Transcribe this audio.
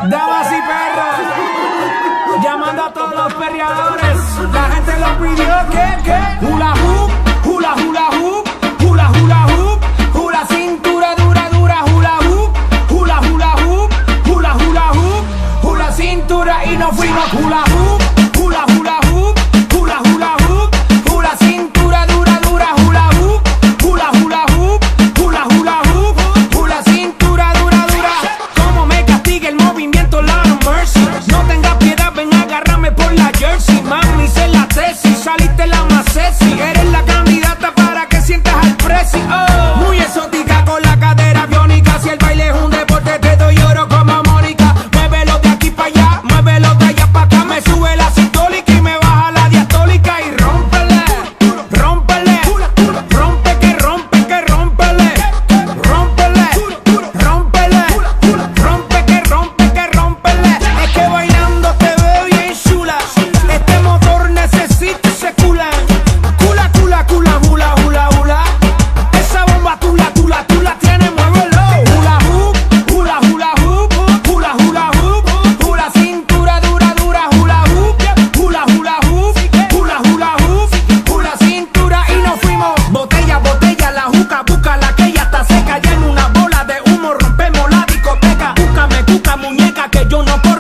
Damas y perros, llamando a todos los perreadores. La gente lo pidió, ¿qué? Hula hoop, hula hula hoop, hula hula hoop, hula cintura dura dura, hula hoop, hula hula hoop, hula hula hoop, hula cintura y nos fuimos hula hoop, hula hula hoop, hula hula hoop, hula cintura dura dura, hula hoop, hula hula hoop, hula hula hoop, hula cintura dura dura. Como me castiga el movimiento, Lord of mercy. No tengas piedad, ven a agarrarme por la jersey. Mami, hice la tesis, saliste la más sexy. Eres la candidata para que sientas al presi. Oh, muy exótica con la cadera biónica. Si el baile es un deporte, te doy oro como Mónica. Muévelo de aquí para allá, muévelo de allá para acá. Me sube la sistólica y me baja la diastólica. Y rómpele, rómpele, rompe que rompe que rómpele, rómpele, rómpele, rompe que rompe que rómpele. Es que bailando te veo bien chula. Este motor necesita ese cula. Cula, cula, cula, hula, hula, hula. Esa bomba tú la tienes, muévelo. Hula hoop, hula, hula hoop, hula, hula hoop, hula cintura dura, dura, hula hoop, hula, hula hoop, hula, hula hoop, hula cintura y nos fuimos. Botella, botella, la juca, búscala que ya está seca. Ya en una bola de humo rompemos la discoteca. Búscame, cuca, muñeca, que yo no corro.